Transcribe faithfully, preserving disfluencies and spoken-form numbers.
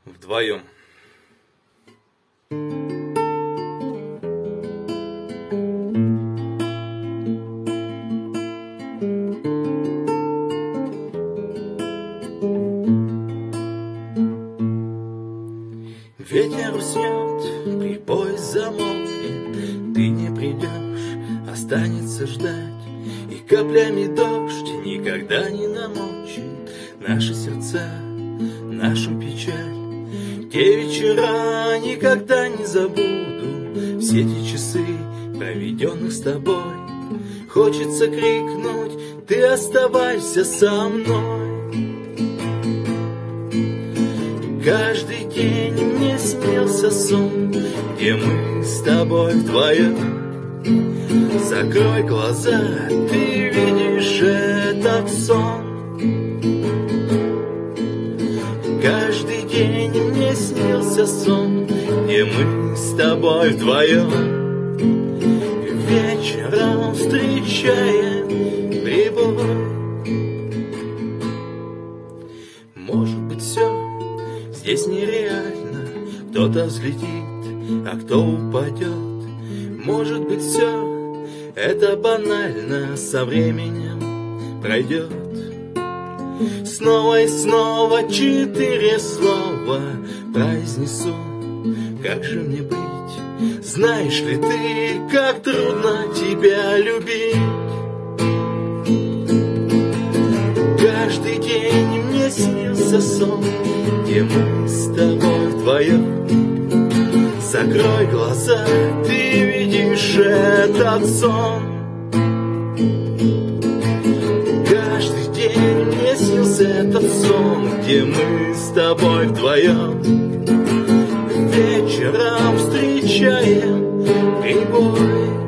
вдвоем. Ветер уснет, прибой замолкнет, ты не придешь, останется ждать, и каплями дождь никогда не намочит наши сердца, нашу печаль. Те вечера никогда не забуду, все те часы, проведенных с тобой. Хочется крикнуть, ты оставайся со мной. Каждый день мне снился сон, где мы с тобой вдвоем. Закрой глаза, ты видишь этот сон. Каждый день мне снился сон, где мы с тобой вдвоем. Вечером встречаем прибой. Может быть, все здесь нереально, кто-то взлетит, а кто упадет. Может быть, все это банально, со временем пройдет. Снова и снова четыре слова произнесу. Как же мне быть? Знаешь ли ты, как трудно тебя любить? Каждый день мне снился сон, где мы с тобой вдвоем. Закрой глаза, ты видишь этот сон. Каждый день мне снился этот сон, где мы с тобой вдвоем. Вечером встречаем прибой.